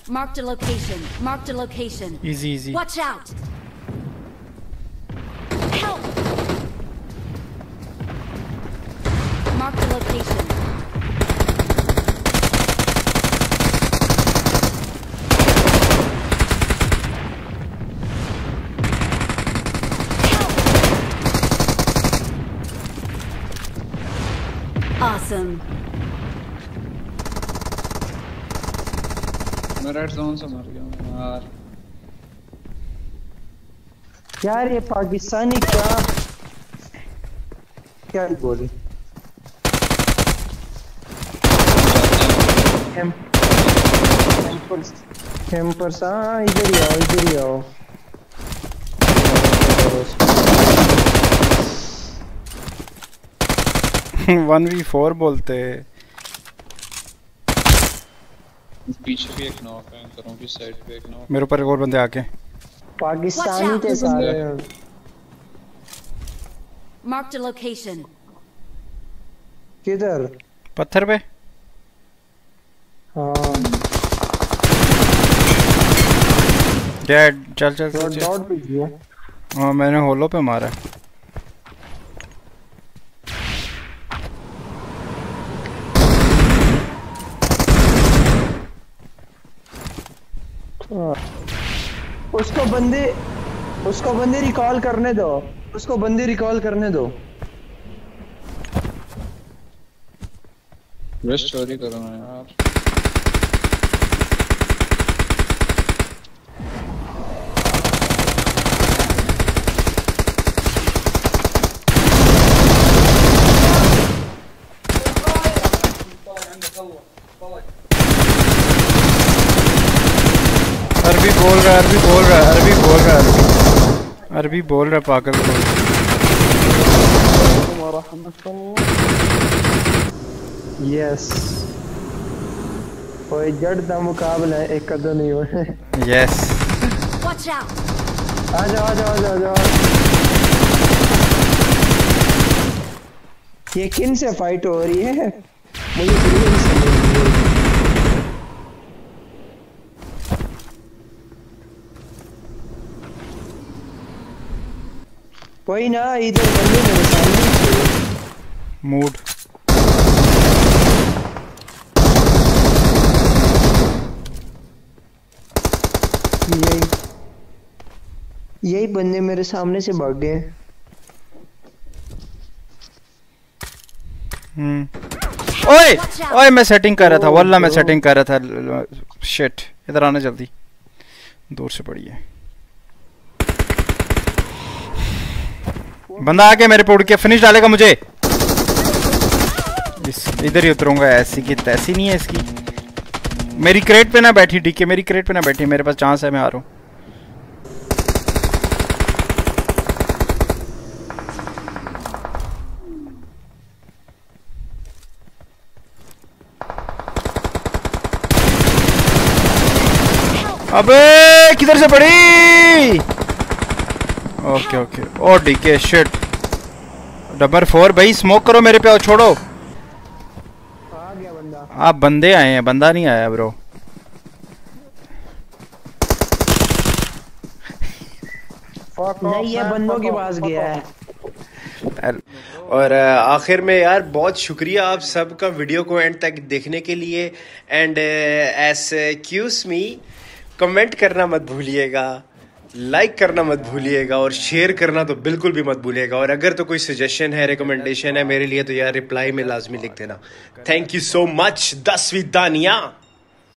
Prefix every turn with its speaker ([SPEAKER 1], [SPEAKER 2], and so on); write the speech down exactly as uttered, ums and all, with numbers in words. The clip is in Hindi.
[SPEAKER 1] Marked a location. Marked a location.
[SPEAKER 2] Easy, easy.
[SPEAKER 1] Watch out. Help. Marked a location. Help. Awesome.
[SPEAKER 3] मैं रेड जोन से मर गया यार।
[SPEAKER 4] यार ये पाकिस्तानी क्या क्या बोले? कैंपर्स कैंपर्स हाँ इधर ही आओ इधर ही आओ।
[SPEAKER 2] वन वी फोर बोलते हैं।
[SPEAKER 3] पीछे भी एक नॉक है, करों की साइड पे एक नॉक।
[SPEAKER 2] मेरे ऊपर एक और बंदे आके।
[SPEAKER 4] पाकिस्तानी थे सारे।
[SPEAKER 1] Marked a location.
[SPEAKER 4] किधर?
[SPEAKER 2] पत्थर पे।
[SPEAKER 4] हाँ।
[SPEAKER 2] डैड चल चल चल।
[SPEAKER 4] डॉट पे गया।
[SPEAKER 2] हाँ मैंने होलो पे मारा।
[SPEAKER 4] उसको बंदे उसको बंदे रिकॉल करने दो उसको बंदे रिकॉल करने दो।
[SPEAKER 3] वेस्ट चोरी करो ना यार।
[SPEAKER 2] अरबी बोल रहा है अरबी बोल रहा है अरबी बोल रहा है अरबी अरबी बोल रहा है पागल बोल।
[SPEAKER 4] यस कोई जड़ का मुकाबला है, एक कदम नहीं हो।
[SPEAKER 2] Yes
[SPEAKER 1] Watch out.
[SPEAKER 4] आ जाओ आ जाओ आ जाओ आ जाओ। ये किन से फाइट हो रही है मुझे बिल्कुल नहीं समझ में। कोई ना इधर बंदे मेरे सामने
[SPEAKER 2] मूड
[SPEAKER 4] यही यही बंदे मेरे सामने से भाग गए।
[SPEAKER 2] हम्म ओए ओए मैं सेटिंग कर रहा था वल्ला मैं सेटिंग कर रहा था। शिट इधर आना जल्दी दूर से पड़ी है। बंदा आके मेरे पे उड़ के फिनिश डालेगा मुझे। इस इधर ही उतरूंगा। ऐसी की तैसी नहीं है इसकी। मेरी क्रेट पे ना बैठी डीके मेरी क्रेट पे ना बैठी। मेरे पास चांस है मैं आ रहा हूँ। अबे किधर से पड़ी? ओके ओके ओ डीके शिट डबल फोर भाई स्मोक करो मेरे पे और छोड़ो।
[SPEAKER 4] आ गया बंदा।
[SPEAKER 2] आप बंदे आए हैं बंदा नहीं आया ब्रो।
[SPEAKER 4] नहीं ये बंदों के पास गया है।
[SPEAKER 5] और आखिर में यार बहुत शुक्रिया आप सबका वीडियो को एंड तक देखने के लिए। And excuse me comment करना मत भूलिएगा, लाइक करना मत भूलिएगा और शेयर करना तो बिल्कुल भी मत भूलिएगा। और अगर तो कोई सजेशन है रिकमेंडेशन है मेरे लिए तो यार रिप्लाई में लाजमी लिख देना। Thank you so much. दसवीं दानिया।